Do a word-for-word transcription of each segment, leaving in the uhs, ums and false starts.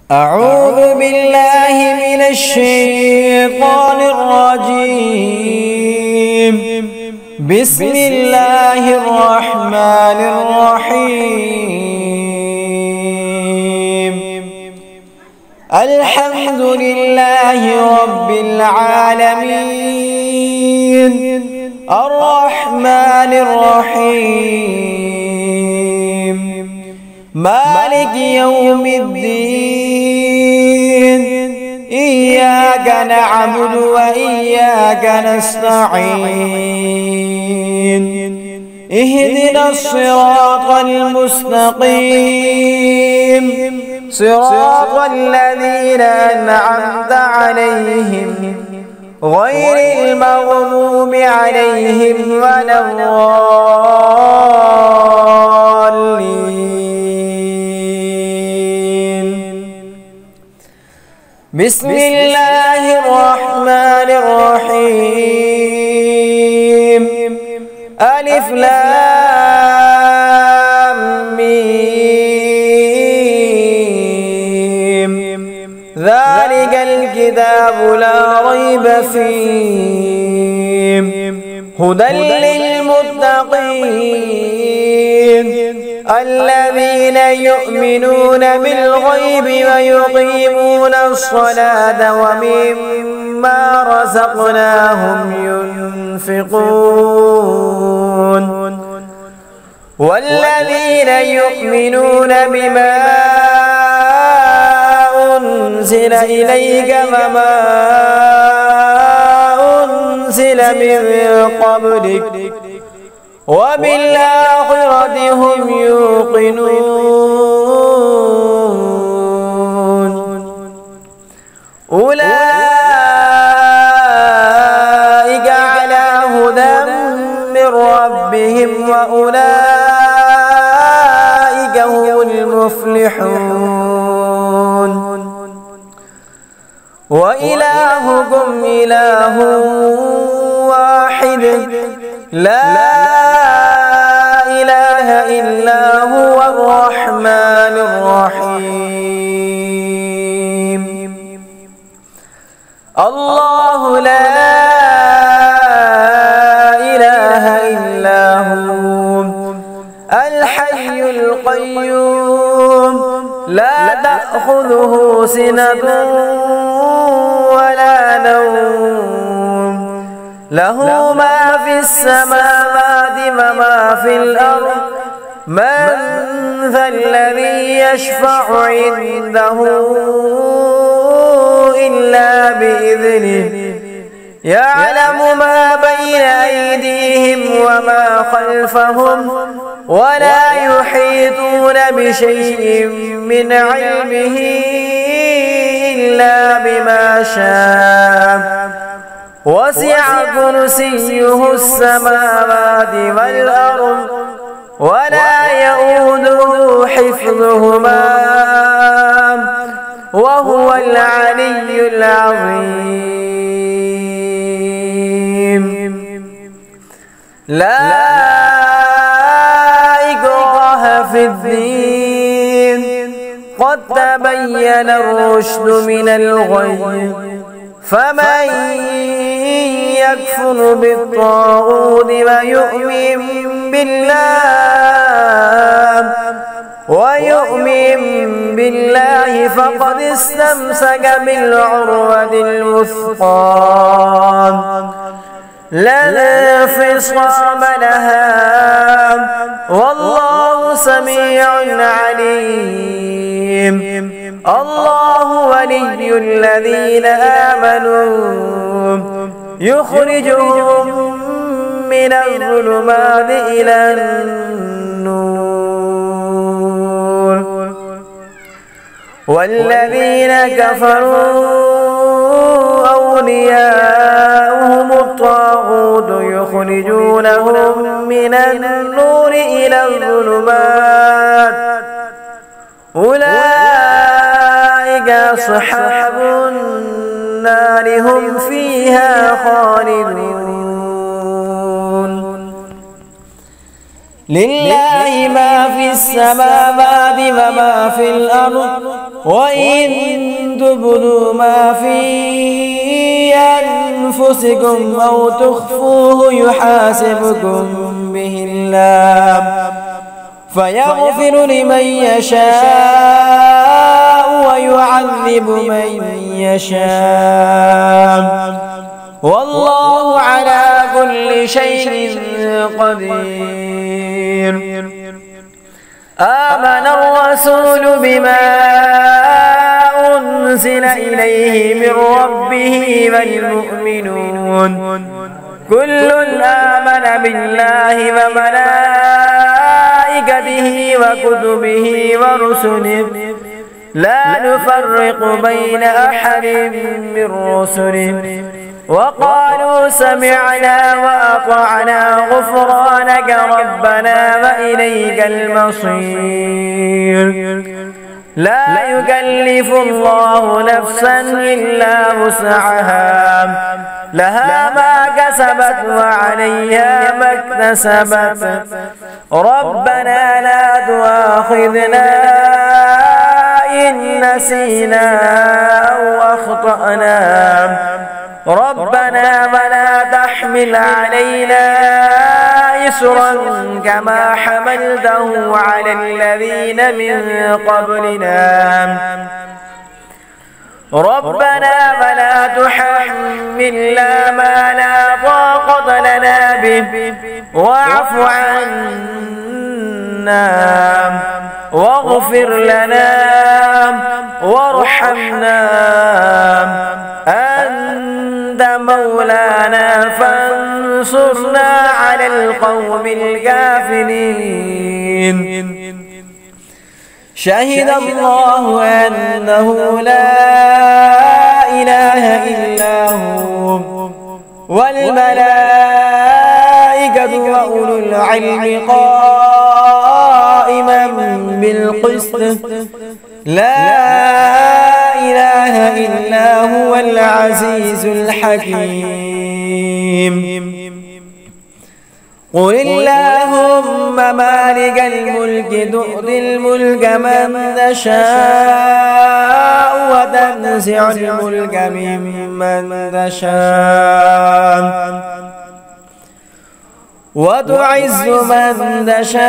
أعوذ بالله من الشيطان الرجيم. بسم الله الرحمن الرحيم. الحمد لله رب العالمين، الرحمن الرحيم، مالك يوم الدين. إياك نعبد وإياك نستعين. اهدنا الصراط المستقيم، صراط الذين أنعمت عليهم غير المغضوب عليهم ولا الضالين. بسم الله الرحمن الرحيم. ألف لام ميم. ذلك الكتاب لا ريب فيه هدى للمتقين الذين يؤمنون بالغيب ويقيمون الصلاة ومما رزقناهم ينفقون والذين يؤمنون بما أنزل إليك وما أنزل من قبلك وبالآخرة هم يوقنون. أولئك على هدى من ربهم وأولئك هم المفلحون. وإلهكم إله واحد لا إله إلا هو الرحمن الرحيم. الله لا إله إلا هو الحي القيوم لا تأخذه سنة ولا نوم، له ما في السماوات وما في الأرض. من ذا الذي يشفع عنده إلا بإذنه، يعلم ما بين أيديهم وما خلفهم ولا يحيطون بشيء من علمه إلا بما شاء. وسع كرسيه السماوات والأرض ولا يؤوده حفظهما وهو العلي العظيم. لا إكراه في الدين، قد تبين الرشد من الغي. فمن يكفر بالطاغوت ويؤمن بالله ويؤمن بالله فقد استمسك بالعروة الوثقى لا انفصام لها والله سميع عليم. الله ولي الذين آمنوا يخرجهم من الظلمات إلى النور، والذين كفروا أولياؤهم الطاغوت يخرجونهم من النور إلى الظلمات. أولئك أصحاب النار هم فيها خالدون. لله ما في السماوات وما في الأرض وإن تبدوا ما في أنفسكم أو تخفوه يحاسبكم به الله فيغفر لمن يشاء ويعذب من يشاء والله على كل شيء قدير. آمن الرسول بما أنزل إليه من ربه والمؤمنون كل آمن بالله وملائكته وكتبه ورسله لا نفرق بين أحد من رسله وقالوا سمعنا وأطعنا غفرانك ربنا وإليك المصير. لا يكلف الله نفسا إلا وسعها لها ما كسبت وعليها ما اكتسبت ربنا لا تؤاخذنا إن نسينا أو أخطأنا ربنا ولا تحمل علينا إصرا كما حملته على الذين من قبلنا ربنا ولا تحملنا ما لا طاقة لنا به واعف عنا واغفر لنا وارحمنا أنت مولانا فانصرنا على القوم الكافرين. شهد الله أنه لا إله إلا هو والملائكة وأولو العلم قائما بالقسط لا إله إلا هو العزيز الحكيم. قل اللهم مالك الملك تؤتي الملك من تشاء وتنزع الملك ممن تشاء وتعز من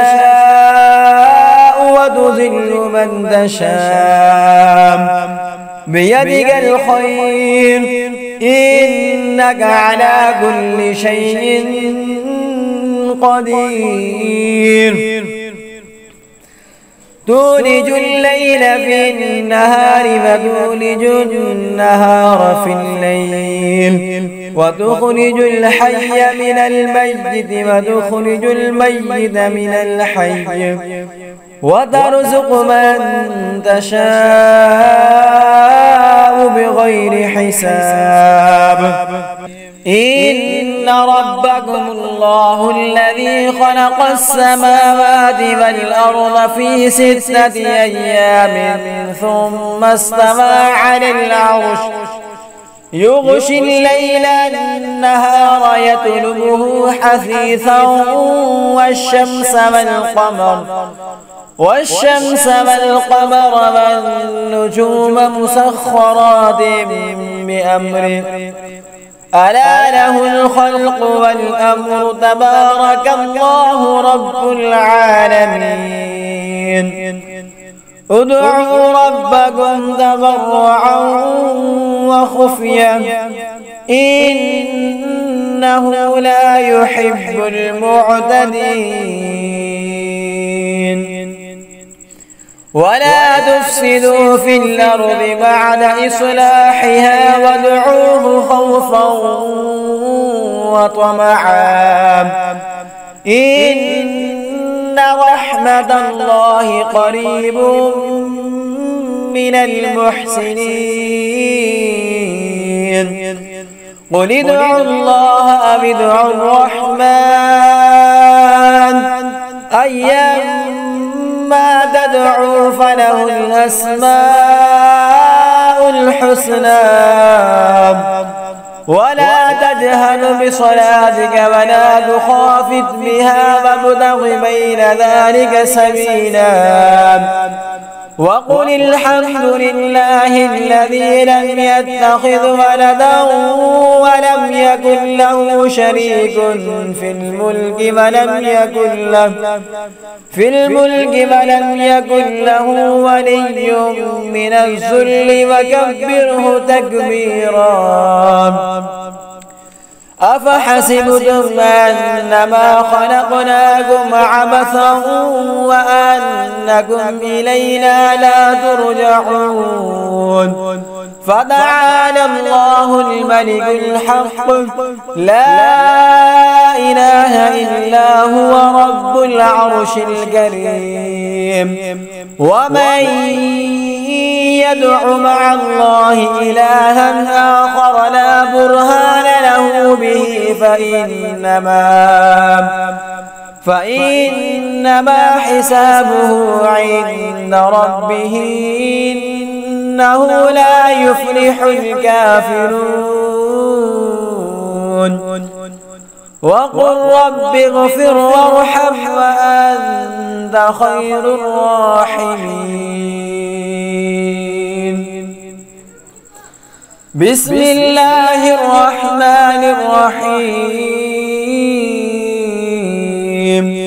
تشاء وتذل من تشاء بيدك الخير إنك على كل شيء قدير. تولج الليل في النهار وتولج النهار في الليل وتخرج الحي من الميت وتخرج الميت من الحي وترزق من تشاء بغير حساب. إن ربكم الله الذي خلق السماوات والأرض في ستة أيام ثم استوى على العرش يغشي الليل النهار يطلبه حثيثا والشمس والقمر والشمس والقمر والنجوم مسخرات بأمره ألا له الخلق والأمر تبارك الله رب العالمين. ادعوا ربكم تضرعا وخفيا إنه لا يحب المعتدين. ولا تفسدوا في الأرض بعد إصلاحها وادعوه خوفا وطمعا إن رحمة الله قريب من المحسنين. قل ادعوا الله أو ادعوا الرحمن أيما تدعوا فله الأسماء الحسنى ولا تجهر بصلاتك ولا تخافت بها وابتغ بين ذلك سبيلا وقل الحمد لله الذي لم يتخذ ولدا ولم يكن له شريك في الملك ولم يكن له في الملك ولم يكن له ولي من الذل وكبره تكبيرا أفحسبتم أنما خلقناكم عبثا وأنكم إلينا لا ترجعون فتعالى الله الملك الحق لا إله إلا هو رب العرش الكريم ومن يدع مع الله إلها آخر لا برهان له به فإنما فإنما حسابه عند ربه إنه لا يفلح الكافرون وقل رب اغفر وارحم وأنت خير الراحمين. بسم الله الرحمن الرحيم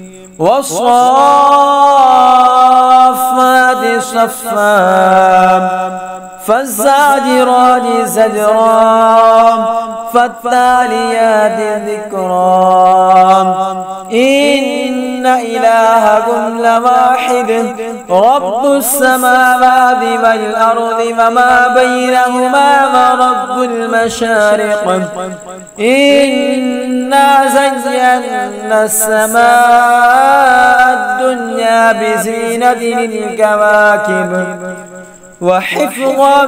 والصافات صفا فالزاجرات زجرا فالتاليات ذكرا إن إلهكم لواحد رب السماوات والأرض وما بينهما ورب المشارق إنا زينا السماء الدنيا بزينة الكواكب وحفظا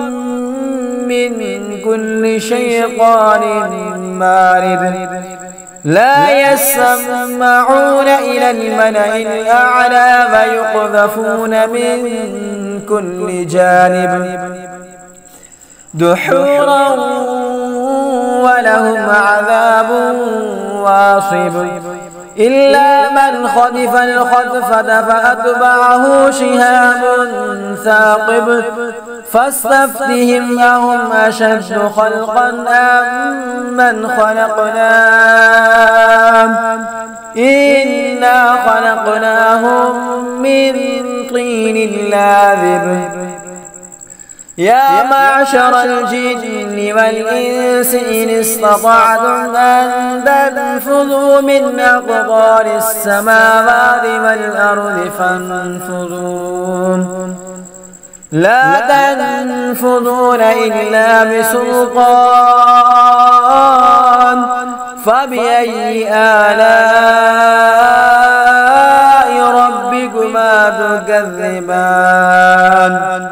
من كل شيطان مارد لا يسمعون إلى الملأ الأعلى ويقذفون من كل جانب دحورا ولهم عذاب واصب إلا من خطف الخطفة فأتبعه شهاب ثاقب فاستفتهم أهم أشد خلقا أم من خلقنا إنا خلقناهم من طين لاذب يا معشر الجن والإنس إن استطعتم أن تنفذوا من أقطار السماوات والأرض فانفذوا لا تنفذون إلا بسلطان فبأي آلاء ربكما تكذبان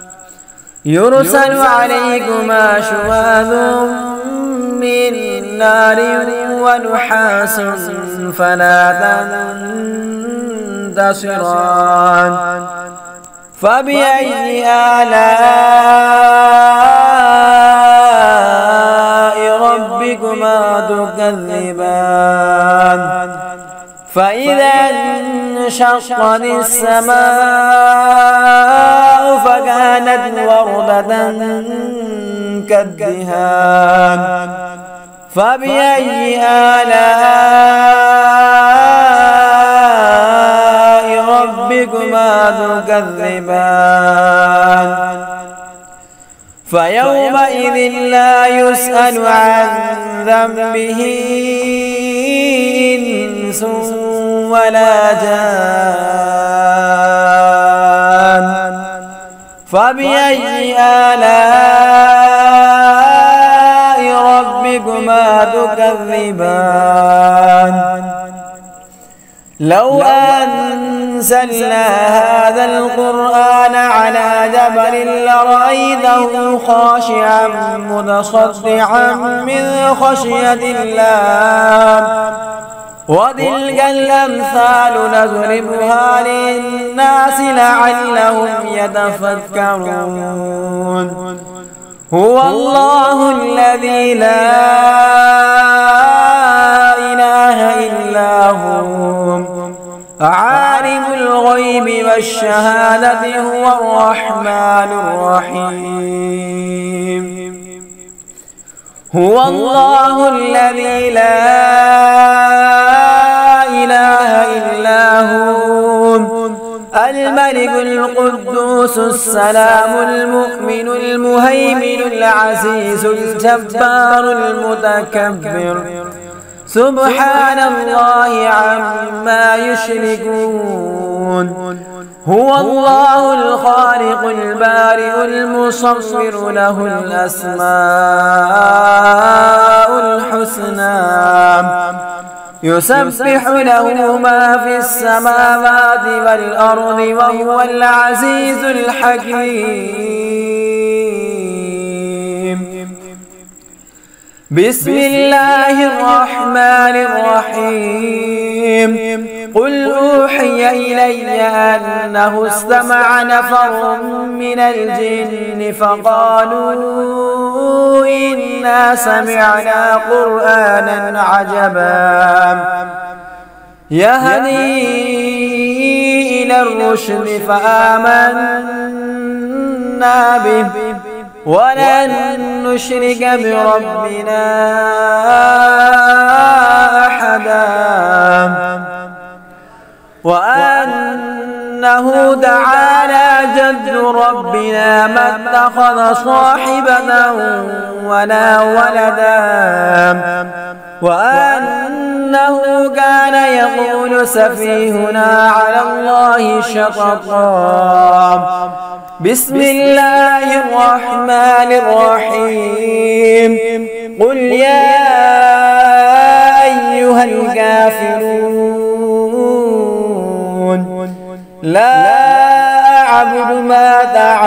يرسل عليكما شواظ من نار ونحاس فلا تنتصران فبأي آلاء ربكما تكذبان فإذا انشقت السماء فكانت وردة كالدهان فبأي آلاء ربكما تكذبان فيومئذ لا يسأل عن ذنبه إنس ولا جان فبأي آلاء ربكما تكذبان لو أنزلنا هذا القرآن على جبل لرأيته خاشعا متصدعا من خشية الله وتلك الأمثال نضربها للناس لعلهم يتفكرون هو الله الذي لا إله إلا هو عالم الغيب والشهادة هو الرحمن الرحيم هو الله الذي لا إله إلا هو الملك القدوس السلام المؤمن المهيمن العزيز الجبار المتكبر سبحان الله عما يشركون هو الله الخالق البارئ المصور له الأسماء الحسنى يسبح له ما في السماوات والأرض وهو العزيز الحكيم بسم الله الرحمن الرحيم قل أوحي إلي أنه استمع نفر من الجن فقالوا إنا سمعنا قرآنا عجبا يهدي إلى الرشد فآمنا به ولن نشرك بربنا أحدا وأنه تعالى جد ربنا ما اتخذ صاحبة ولا ولدا وأنه كان يقول سفيهنا على الله شططا بسم الله الرحمن الرحيم قل يا أيها الكافرون لا أعبد ما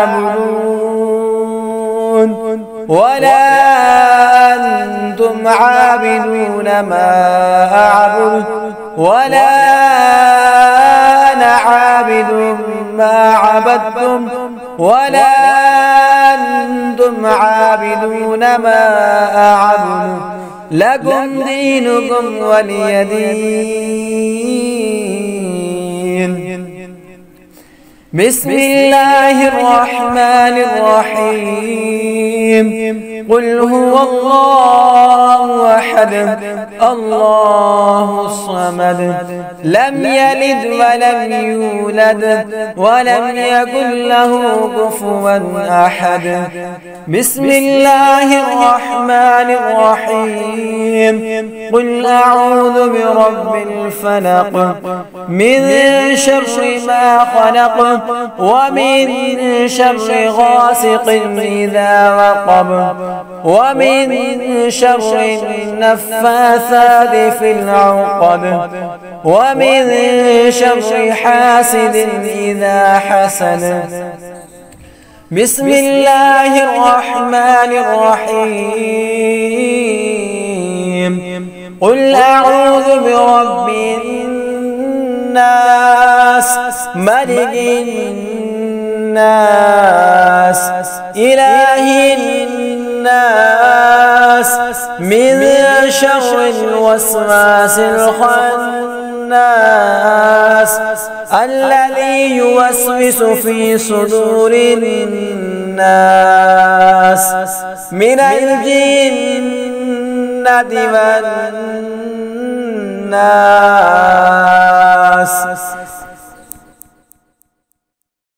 تعبدون ولا أنتم عابدون ما أعبد ولا أنا عابد ما عبدتم ولا أنتم عابدون ما أعبد لكم دينكم ولي دين بسم الله الرحمن الرحيم قل هو الله أحد الله الصمد لم يلد ولم يولد ولم يكن له كفوا أحد بسم الله الرحمن الرحيم قل أعوذ برب الفلق من شر ما خلق ومن شر غاسق إذا وقب ومن شر النفاثات في العقد ومن شر حاسد إذا حسد بسم الله الرحمن الرحيم قل أعوذ برب الناس ملك الناس إله الناس من شر الوسواس الخناس الذي يوسوس في صدور الناس من الجنة والناس